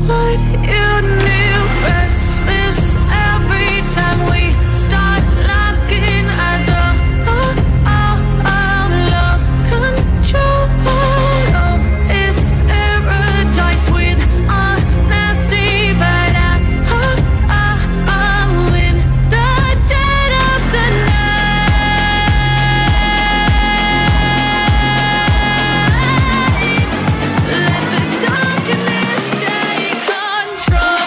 what you knew. Restless every time we start locking eyes up. Lost control. Oh, it's paradise with honesty, but I'm in the dead of the night. Let the darkness take control.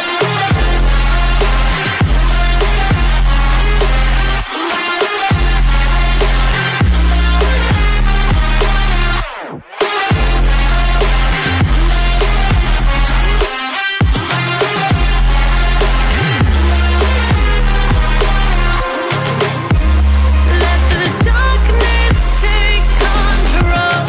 Let the darkness take control.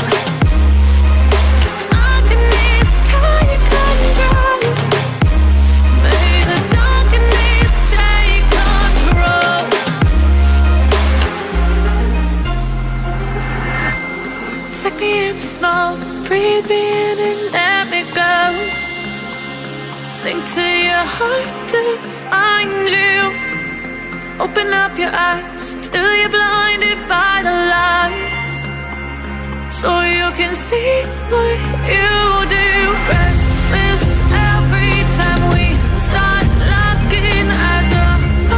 Darkness take control. May the darkness take control. Take me in the smoke, breathe me in and let me go. Sink to your heart to find you. Open up your eyes till you're blinded by the lies, so you can see what you do. Restless every time we start locking eyes up.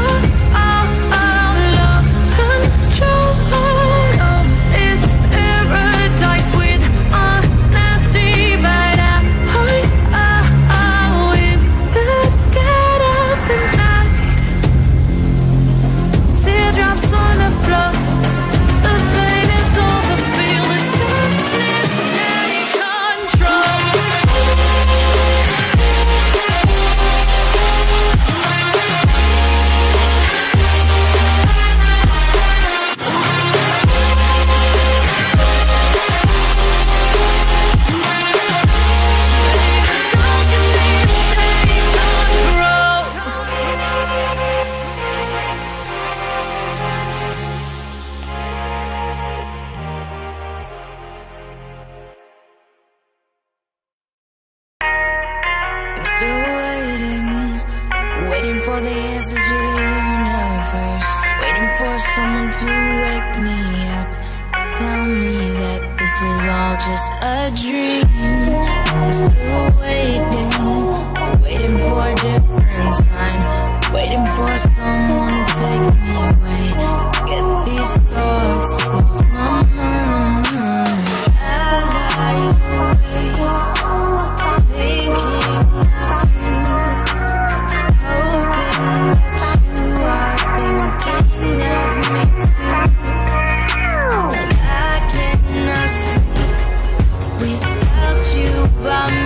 Lost control. Oh, it's paradise with honesty, but I'm in the dead of the night. Teardrops on the floor. The pain is over. Feel the darkness take control. I'm still waiting for the answers to the universe, waiting for someone to wake me up, tell me that this is all just a dream. I'm still waiting for a different sign, waiting for someone to take me away, get these thoughts off my mind. I lie awake, thinking of you, hoping that you are thinking of me too. I cannot sleep without you by my